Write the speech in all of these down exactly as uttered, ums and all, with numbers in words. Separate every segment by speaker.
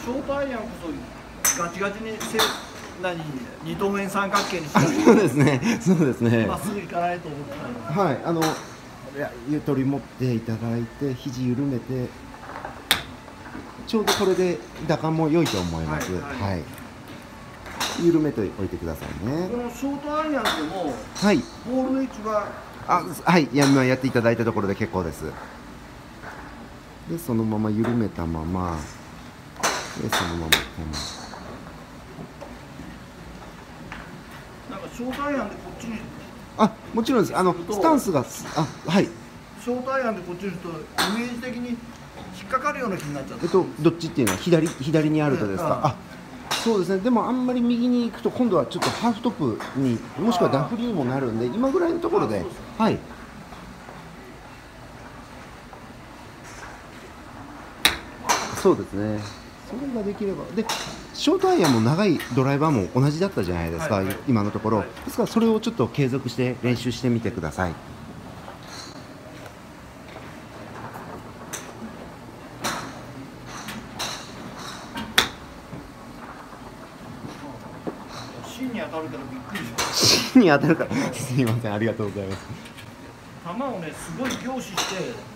Speaker 1: ショートアイアンこそガチガチにせ何二等辺三角形にしないと。
Speaker 2: そうですね。そうですね。
Speaker 1: まっすぐいかないと思った
Speaker 2: はい、あのいやゆとり持っていただいて肘緩めてちょうどこれで打感も良いと思います。はい、はいはい、緩めておいてくださいね。
Speaker 1: このショートアイアンでも、
Speaker 2: はい、
Speaker 1: ボールの位置は
Speaker 2: あ、はい、や今やっていただいたところで結構です。でそのまま緩めたままでそのまま
Speaker 1: なんかショートアイアンでこっちに、
Speaker 2: あ、もちろんです。あのスタンスがあ、はい、
Speaker 1: ショートアイアンでこっちにするとイメージ的に引っかかるような気になっちゃう。
Speaker 2: えっとどっちっていうのは左左にあるとですか。あ、そうですね。でもあんまり右に行くと今度はちょっとハーフトップにもしくはダフリにもなるんで、今ぐらいのところで、はい。そうですね。それができればでショートアイアンも長いドライバーも同じだったじゃないですか、はいはい、今のところ、はい、ですからそれをちょっと継続して練習してみてください。
Speaker 1: 芯に当たるからびっくりしました。
Speaker 2: 芯に当たるからすみません、ありがとうございます。
Speaker 1: 球をねすごい凝視して、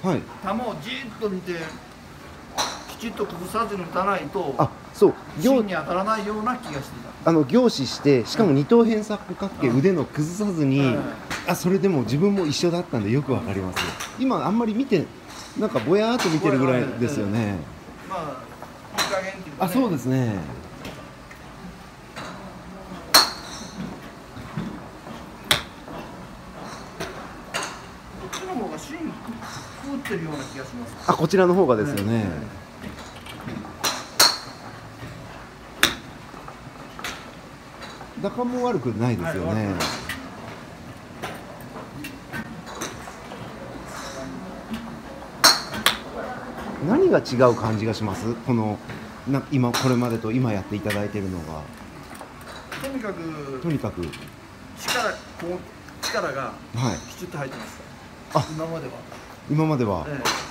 Speaker 1: はい、球をじーっと見てきちっと崩さずに打たないと、あ、そう、芯に当たらないような気がしてた。
Speaker 2: あの凝視してしかも二等辺三角形、うん、腕の崩さずに、うん、あ、それでも自分も一緒だったんでよくわかります。今あんまり見てなんかぼやーっと見てるぐらいですよね。
Speaker 1: まあいい加減っていうかね。
Speaker 2: あ、そうですね。
Speaker 1: こっちの方が芯くくってるような気がします。
Speaker 2: あ、こちらの方がですよね。ね、打感も悪くないですよね。はい、何が違う感じがします？このな今これまでと今やっていただいているのが。
Speaker 1: とにかく
Speaker 2: とにかく
Speaker 1: 力こう力がきちっと入ってます。はい、あ、今までは。
Speaker 2: 今までは。ええ、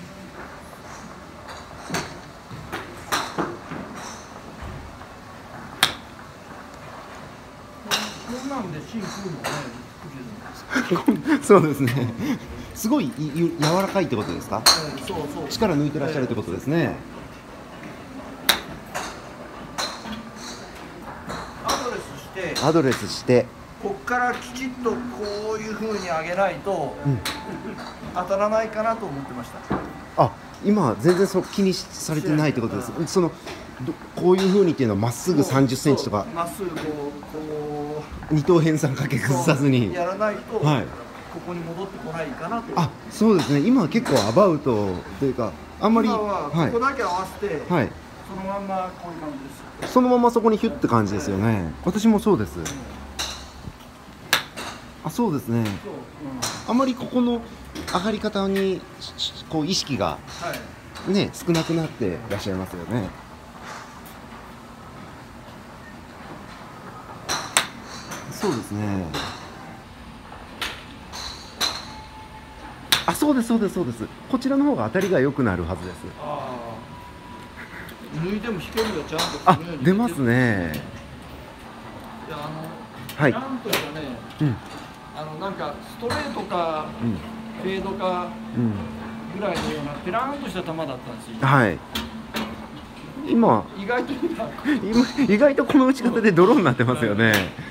Speaker 2: そうですね。すごい柔らかいってことですか？
Speaker 1: えー、そうそう。
Speaker 2: 力抜いてらっしゃるってことですね。
Speaker 1: アドレスして。
Speaker 2: アドレスして。
Speaker 1: こっからきちっとこういう風に上げないと、うん、当たらないかなと思ってました。
Speaker 2: あ、今全然そ気にされてないってことです。そのこういう風にっていうのはまっすぐさんじゅっセンチとか。
Speaker 1: まっすぐこうこ
Speaker 2: う二等辺三角形崩さずに
Speaker 1: やらないと、はい、ここに戻ってこないかなと。
Speaker 2: あ、そうですね。今は結構アバウトというかあんまり
Speaker 1: 今はここだけ合わせて、はい、そのまんまこういう感じです。
Speaker 2: そのままそこにヒュッて感じですよね。はい、私もそうです。うん、あ、そうですね。うん、あまりここの上がり方にこう意識が、はい、ね、少なくなっていらっしゃいますよね。そうですね。あ、そうですそうですそうです。こちらの方が当たりが良くなるはずです。
Speaker 1: ああ、抜いても飛距離がちゃんと、
Speaker 2: あ、出ますね。
Speaker 1: いや、あの、
Speaker 2: はい、
Speaker 1: なんというかね、うん、あのなんかストレートか、うん、フェードかぐらいのようなペラーンとした球だったんですよ。
Speaker 2: はい。今
Speaker 1: 意外と
Speaker 2: 今意外とこの打ち方でドローになってますよね。